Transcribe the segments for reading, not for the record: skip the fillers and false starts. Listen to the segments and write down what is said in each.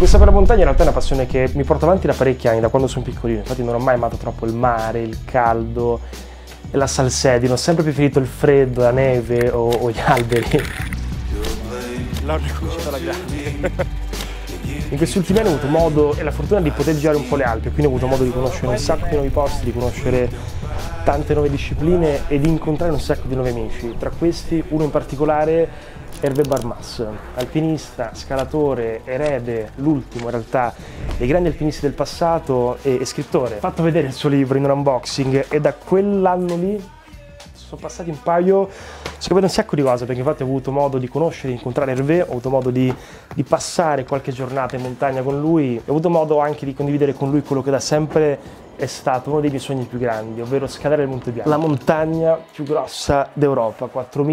Questa per la montagna in realtà è una passione che mi porta avanti da parecchi anni, da quando sono piccolino. Infatti non ho mai amato troppo il mare, il caldo e la salsedine. Ho sempre preferito il freddo, la neve o gli alberi. L'ho riconosciuto alla grande. In questi ultimi anni ho avuto modo e la fortuna di poter girare un po' le Alpi, quindi ho avuto modo di conoscere un sacco di nuovi posti, di conoscere tante nuove discipline e di incontrare un sacco di nuovi amici. Tra questi uno in particolare, Hervé Barmas, alpinista, scalatore, erede, l'ultimo in realtà dei grandi alpinisti del passato e scrittore. Ho fatto vedere il suo libro in un unboxing e da quell'anno lì sono passati un paio, sto capendo un sacco di cose, perché infatti ho avuto modo di conoscere, di incontrare Hervé, ho avuto modo di passare qualche giornata in montagna con lui, ho avuto modo anche di condividere con lui quello che da sempre è stato uno dei miei sogni più grandi, ovvero scalare il Monte Bianco, la montagna più grossa d'Europa,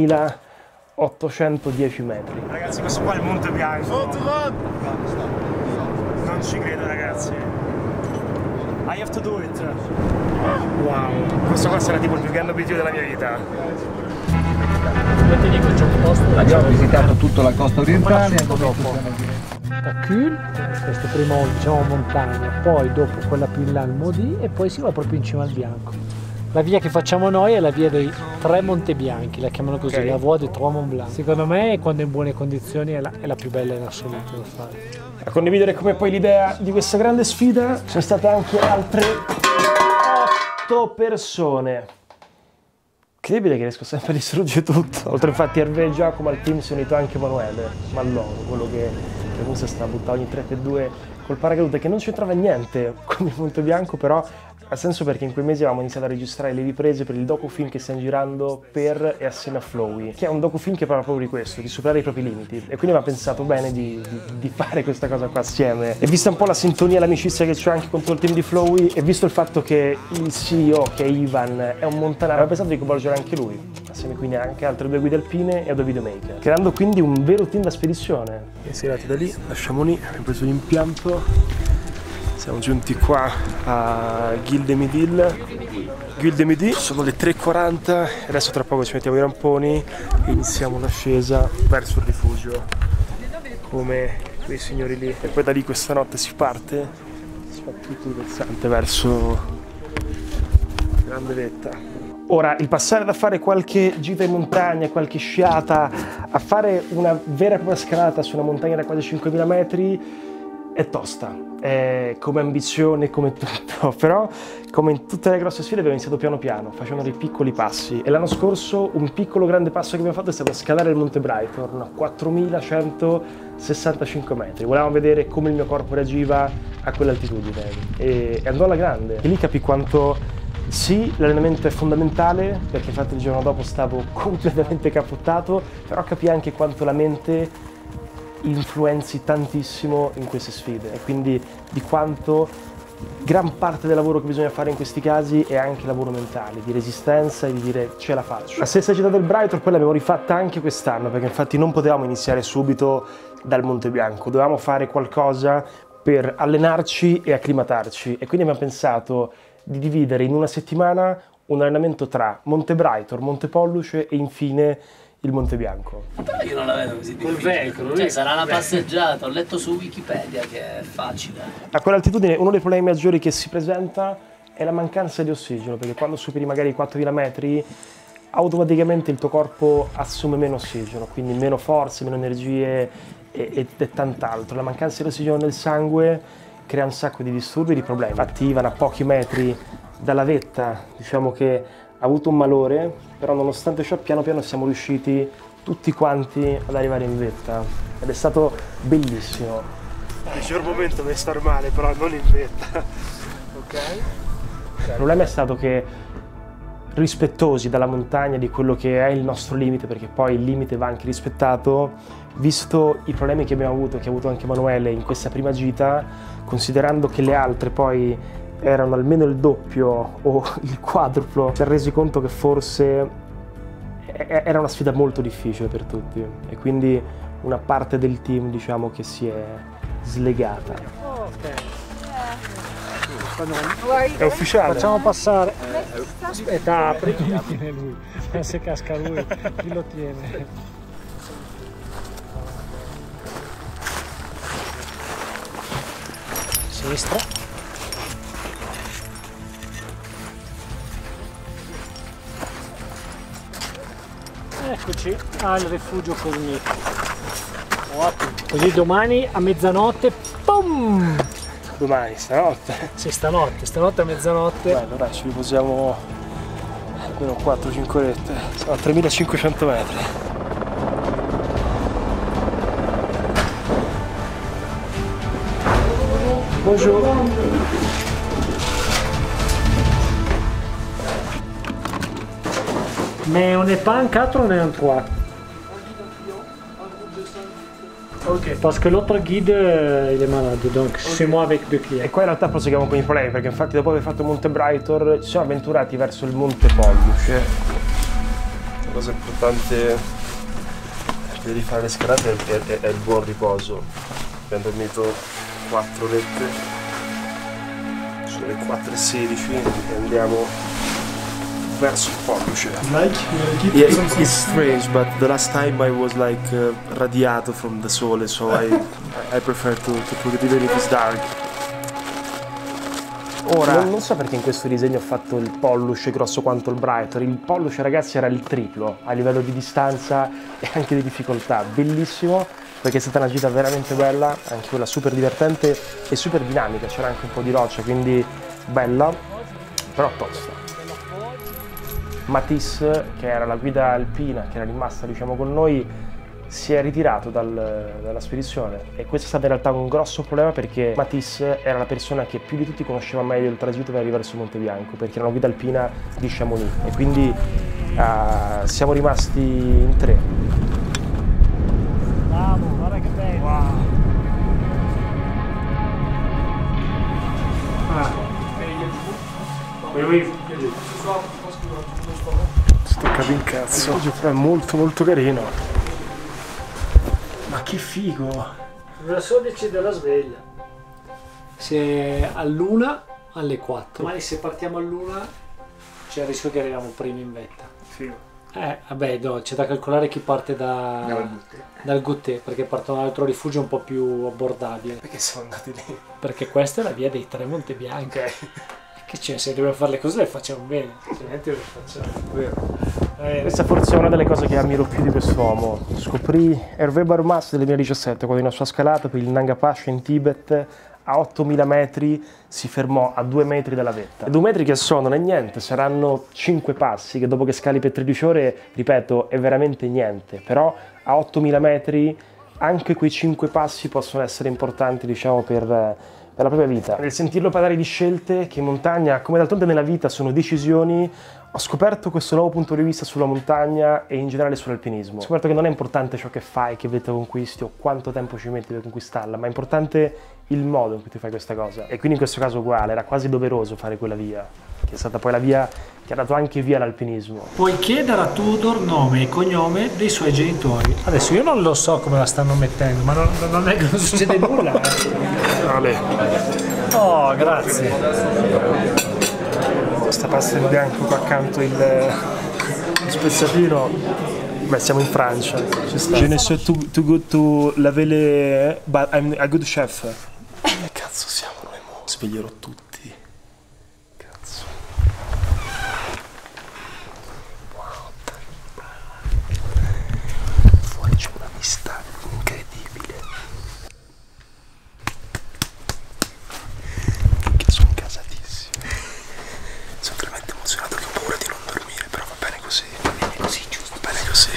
4.810 metri. Ragazzi, questo qua è il Monte Bianco. Non ci credo, ragazzi. I have to do it. Wow, questo qua sarà tipo il più grande obiettivo della mia vita. Abbiamo visitato tutta la costa orientale e dopo a Kühl, questo primo diciamo montagna, poi dopo quella più in là il Modi e poi si va proprio in cima al Bianco. La via che facciamo noi è la via dei 3 Monte Bianchi, la chiamano così, okay. La Voie des 3 Mont Blanc. Secondo me quando è in buone condizioni è la più bella in assoluto da fare. A condividere come poi l'idea di questa grande sfida sono state anche altre 8 persone. Incredibile che riesco sempre a distruggere tutto. Oltre infatti a Hervé e Giacomo al team si è unito anche Emanuele Malloro, quello che comunque sta buttato ogni 3x2 col paracadute, che non c'entrava niente con il Monte Bianco, però ha senso perché in quei mesi avevamo iniziato a registrare le riprese per il docufilm che stiamo girando per e assieme a Flowey, che è un docufilm che parla proprio di questo, di superare i propri limiti, e quindi mi ha pensato bene di fare questa cosa qua assieme. E vista un po' la sintonia e l'amicizia che c'è anche con tutto il team di Flowey, e visto il fatto che il CEO, che è Ivan, è un montanaro, ho pensato di coinvolgere anche lui, assieme quindi anche a altre 2 guide alpine e a 2 videomaker, creando quindi un vero team da spedizione. E tirati da lì, lasciamo lì, abbiamo preso l'impianto. Siamo giunti qua a Guil de Midi, sono le 3:40, adesso tra poco ci mettiamo i ramponi e iniziamo l'ascesa verso il rifugio, come quei signori lì. E poi da lì questa notte si parte, si fa tutto il versante verso Grande Vetta. Ora, il passare da fare qualche gita in montagna, qualche sciata, a fare una vera e propria scalata su una montagna da quasi 5.000 metri è tosta. Come ambizione, come tutto, però come in tutte le grosse sfide abbiamo iniziato piano piano, facendo dei piccoli passi, e l'anno scorso un piccolo grande passo che abbiamo fatto è stato scalare il Monte Brighton a 4.165 metri. Volevamo vedere come il mio corpo reagiva a quell'altitudine e andò alla grande, e lì capì quanto sì, l'allenamento è fondamentale, perché infatti il giorno dopo stavo completamente cappottato, però capì anche quanto la mente influenzi tantissimo in queste sfide, e quindi di quanto gran parte del lavoro che bisogna fare in questi casi è anche lavoro mentale, di resistenza e di dire ce la faccio. La stessa gita del Brighton poi l'abbiamo rifatta anche quest'anno, perché infatti non potevamo iniziare subito dal Monte Bianco, dovevamo fare qualcosa per allenarci e acclimatarci, e quindi abbiamo pensato di dividere in una settimana un allenamento tra Monte Brighton, Monte Polluce e infine il Monte Bianco. Però io non la vedo così difficile. Cioè, sarà una passeggiata, ho letto su Wikipedia che è facile. A quell'altitudine uno dei problemi maggiori che si presenta è la mancanza di ossigeno, perché quando superi magari i 4.000 metri automaticamente il tuo corpo assume meno ossigeno, quindi meno forze, meno energie e tant'altro. La mancanza di ossigeno nel sangue crea un sacco di disturbi e di problemi. Infatti Ivan a pochi metri dalla vetta, diciamo che ha avuto un malore, però nonostante ciò piano piano siamo riusciti tutti quanti ad arrivare in vetta, ed è stato bellissimo. Il peggior momento per star male, però non in vetta. Ok? Il problema è stato che, rispettosi dalla montagna, di quello che è il nostro limite, perché poi il limite va anche rispettato, visto i problemi che abbiamo avuto, che ha avuto anche Emanuele in questa prima gita, considerando che le altre poi erano almeno il doppio o il quadruplo, si è resi conto che forse era una sfida molto difficile per tutti, e quindi una parte del team, diciamo, che si è slegata. È ufficiale. Facciamo passare. Aspetta, apri. Tiene lui. Se casca lui, chi lo tiene? sinistra. Eccoci al rifugio Cornico. Ottimo. Così domani a mezzanotte, pum! Domani, stanotte. Sì, stanotte a mezzanotte. Bello, dai, ci riposiamo almeno 4-5 orette. Siamo a 3500 metri. Buongiorno. Mais on n'est pas en 4, on est en 3. Ok. Parce que l'autre guide il est malade, donc c'est moi avec deux clients. E qua in realtà proseguiamo con i problemi, perché infatti dopo aver fatto Monte Brightor ci siamo avventurati verso il Monte Polluce. La cosa importante per rifare le scalate è il buon riposo. Abbiamo dormito 4 orette, sono le 4:16 e andiamo verso il Polluce. Yeah, it's strange, but the last time I was like radiato from the sole, so I prefer to put it even if it's dark. Ora, non so perché in questo disegno ho fatto il Polluce grosso quanto il Brightor. Il Polluce, ragazzi, era il triplo a livello di distanza e anche di difficoltà. Bellissimo, perché è stata una gita veramente bella, anche quella super divertente e super dinamica. C'era anche un po' di roccia, quindi bella, però tosta. Matisse, che era la guida alpina, che era rimasta diciamo con noi, si è ritirato dalla spedizione e questo è stato in realtà un grosso problema, perché Matisse era la persona che più di tutti conosceva meglio il tragitto per arrivare su Monte Bianco, perché era una guida alpina di Chamonix e quindi siamo rimasti in 3. Bravo, guarda che bello! Wow. Stoccato in cazzo. È molto carino. Ma che figo! Ve so decide la sveglia. Se all'una alle 4. Domani se partiamo all'una c'è il rischio che arriviamo primi in vetta. Figo. Vabbè, no, c'è da calcolare chi parte dal Guttè, perché partono dall'altro rifugio un po' più abbordabile. Perché siamo andati lì? Perché questa è la via dei 3 Monte Bianchi. Okay. Che c'è, se dobbiamo fare le cose le facciamo bene, altrimenti le facciamo. Vero. Questa forse è una delle cose che ammiro più di quest'uomo. Scoprì Hervé Barmas nel 2017, quando in una sua scalata per il Nanga Pasha in Tibet, a 8000 metri si fermò a 2 metri dalla vetta. 2 metri che non è niente, saranno 5 passi, che dopo che scali per 13 ore, ripeto, è veramente niente. Però a 8000 metri anche quei 5 passi possono essere importanti, diciamo, per la propria vita. Nel sentirlo parlare di scelte che in montagna, come d'altronde nella vita, sono decisioni, ho scoperto questo nuovo punto di vista sulla montagna e in generale sull'alpinismo. Ho scoperto che non è importante ciò che fai, che vita conquisti o quanto tempo ci metti per conquistarla, ma è importante il modo in cui tu fai questa cosa. E quindi in questo caso uguale, era quasi doveroso fare quella via, che è stata poi la via che ha dato anche via all'alpinismo. Puoi chiedere a Tudor nome e cognome dei suoi genitori. Adesso io non lo so come la stanno mettendo, ma non è che non succede nulla. Ale. Oh, grazie. Questa pasta in bianco qua accanto il spezzatino. Beh, siamo in Francia. Je ne suis too good to laver les... but I'm a good chef. Che cazzo siamo noi mo? Sveglierò tutti. Cazzo. Fuori c'è una vista incredibile. Che sono casatissimo. Sono veramente emozionato che ho paura di non dormire, però va bene così. Va bene così, giusto? Va bene così.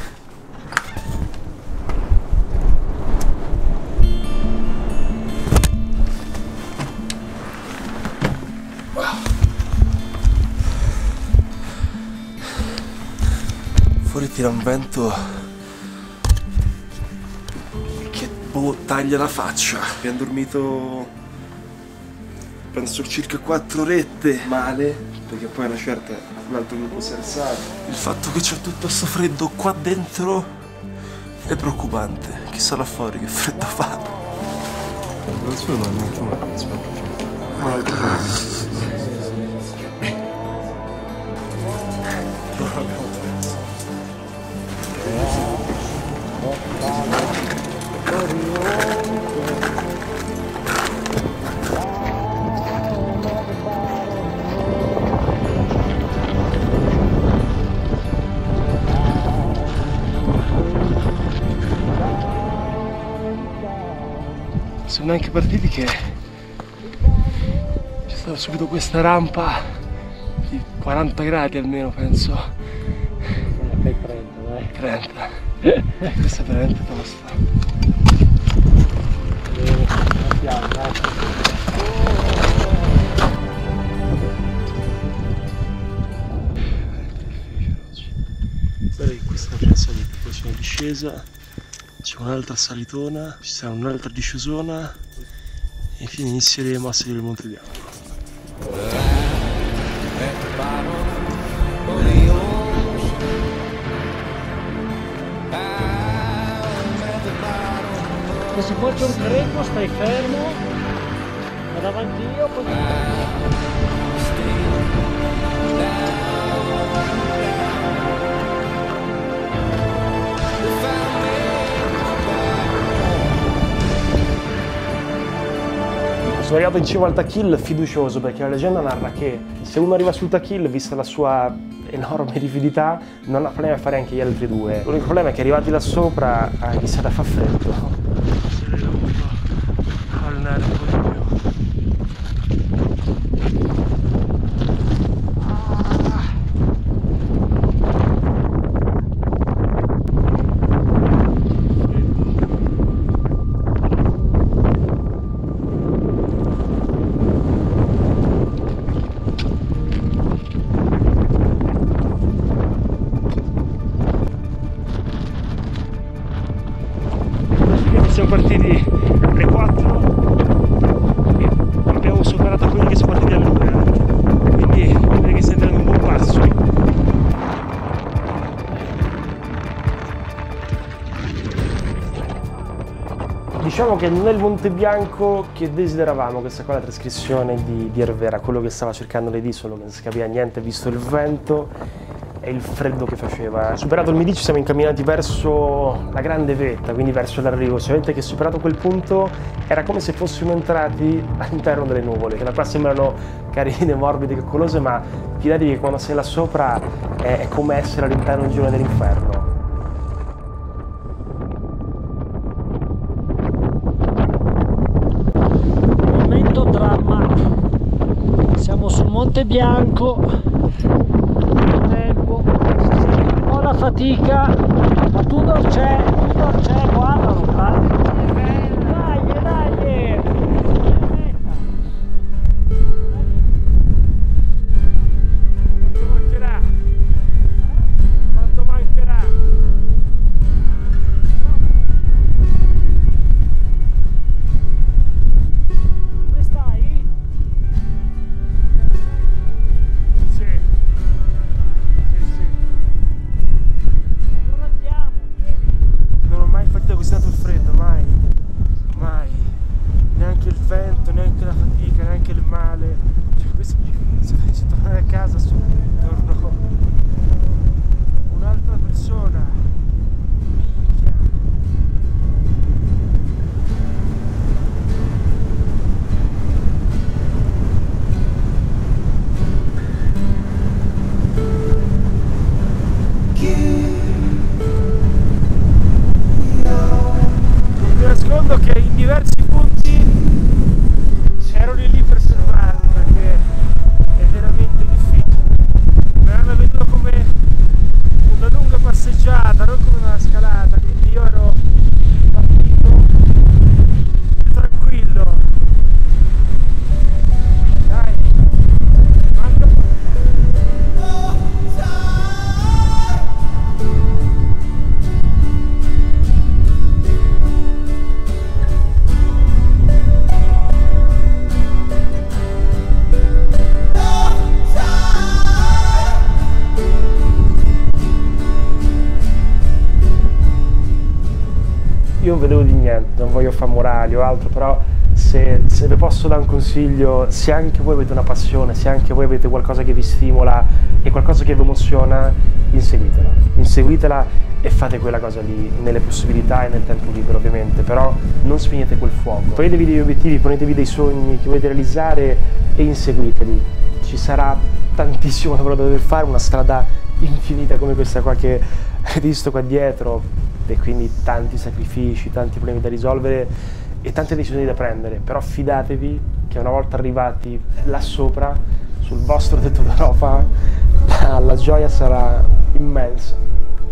Fuori tira un vento che taglia la faccia. Abbiamo dormito penso circa 4 orette male, perché poi a una certa un altro gruppo si è alzato. Il fatto che c'è tutto sto freddo qua dentro è preoccupante. Chissà là fuori che freddo fa. Non so, siamo neanche partiti che c'è stata subito questa rampa di 40 gradi almeno, penso. Fai 30, dai. 30. Questa è veramente tosta. Andiamo, dai. Guarda che questa è una salita, poi c'è una discesa, c'è un'altra salitona, ci sarà un'altra discesona e infine inizieremo a salire il Monte Bianco. Se si faccia un greco stai fermo, vado avanti io, poi... Sono arrivato in cima al Takhil fiducioso perché la leggenda narra che se uno arriva sul Takhil, vista la sua enorme rividità, non ha problemi a fare anche gli altri due. L'unico problema è che arrivati là sopra ha iniziato a far freddo. Sarei dovuto allenare un po' di più. Siamo partiti alle 4 e abbiamo superato quelli che sono partiti alle 2, quindi direi che stiamo tenendo un buon passo. Diciamo che non è il Monte Bianco che desideravamo, questa qua è la trascrizione di Ervera, quello che stava cercando Lady, solo che non si capiva niente visto il vento e il freddo che faceva. Superato il Midi ci siamo incamminati verso la grande vetta, quindi verso l'arrivo. Solamente che superato quel punto era come se fossimo entrati all'interno delle nuvole, che da qua sembrano carine, morbide, coccolose, ma fidati che quando sei là sopra è come essere all'interno di un girone dell'inferno. Momento dramma. Siamo sul Monte Bianco. La fatica, ma Tudor c'è, guardalo, dai! Quanto mancherà? Come stai? Sì. Non ho mai fatto così tanto il freddo, mai, neanche il vento, neanche la fatica, neanche il male. Cioè, questo, se dovessi tornare a casa torno un'altra persona. Minchia. Mi nascondo che in diversi punti ero lì per fermarmi perché è veramente difficile. Mi hanno veduto come una lunga passeggiata, non come una scalata, quindi io ero partito più tranquillo. Dai, manca. Io non vedevo di niente, non voglio fare morali o altro, però se vi posso dare un consiglio, se anche voi avete una passione, se anche voi avete qualcosa che vi stimola e qualcosa che vi emoziona, inseguitela e fate quella cosa lì, nelle possibilità e nel tempo libero ovviamente, però non spegnete quel fuoco. Ponetevi degli obiettivi, ponetevi dei sogni che volete realizzare e inseguiteli. Ci sarà tantissimo lavoro da dover fare, una strada infinita come questa qua che avete visto qua dietro, e quindi tanti sacrifici, tanti problemi da risolvere, e tante decisioni da prendere, però fidatevi che una volta arrivati là sopra, sul vostro tetto d'Europa, la gioia sarà immensa.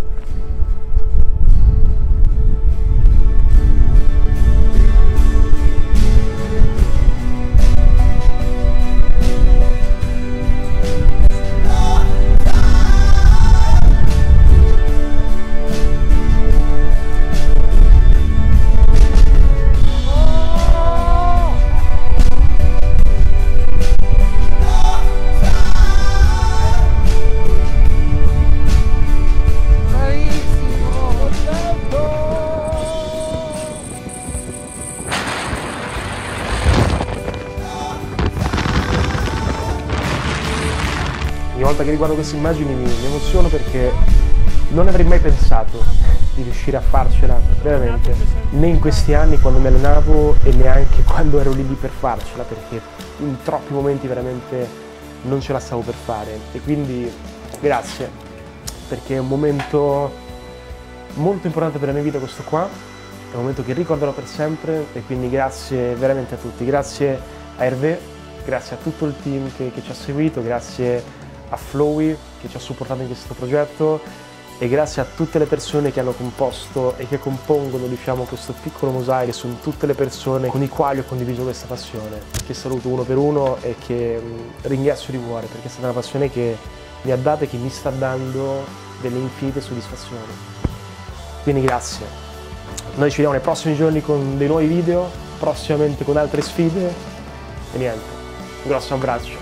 Ogni volta che riguardo queste immagini mi emoziono perché non avrei mai pensato di riuscire a farcela, veramente, né in questi anni quando mi allenavo e neanche quando ero lì per farcela, perché in troppi momenti veramente non ce la stavo per fare. E quindi grazie, perché è un momento molto importante per la mia vita questo qua, è un momento che ricorderò per sempre, e quindi grazie veramente a tutti, grazie a Hervé, grazie a tutto il team che ci ha seguito, grazie a Flowey che ci ha supportato in questo progetto, e grazie a tutte le persone che hanno composto e che compongono, diciamo, questo piccolo mosaico. Sono tutte le persone con i quali ho condiviso questa passione, che saluto uno per uno e che ringrazio di cuore, perché è stata una passione che mi ha dato e che mi sta dando delle infinite soddisfazioni. Quindi grazie. Noi ci vediamo nei prossimi giorni con dei nuovi video, prossimamente con altre sfide, e niente, un grosso abbraccio.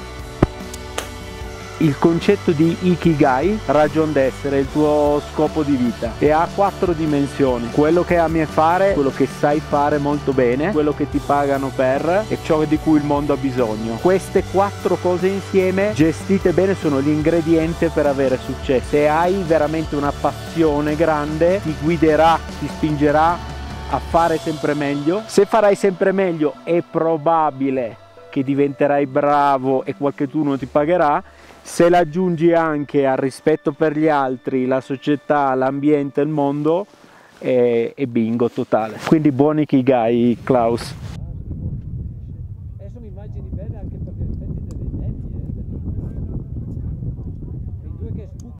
Il concetto di Ikigai, ragion d'essere, il tuo scopo di vita, e ha 4 dimensioni: quello che ami fare, quello che sai fare molto bene, quello che ti pagano per, e ciò di cui il mondo ha bisogno. Queste 4 cose insieme, gestite bene, sono l'ingrediente per avere successo. Se hai veramente una passione grande, ti guiderà, ti spingerà a fare sempre meglio. Se farai sempre meglio è probabile che diventerai bravo e qualcuno ti pagherà. Se l'aggiungi anche al rispetto per gli altri, la società, l'ambiente, il mondo, è bingo totale. Quindi buon Ikigai, Klaus. Sono immagini belle anche per gli effetti delle nebbie.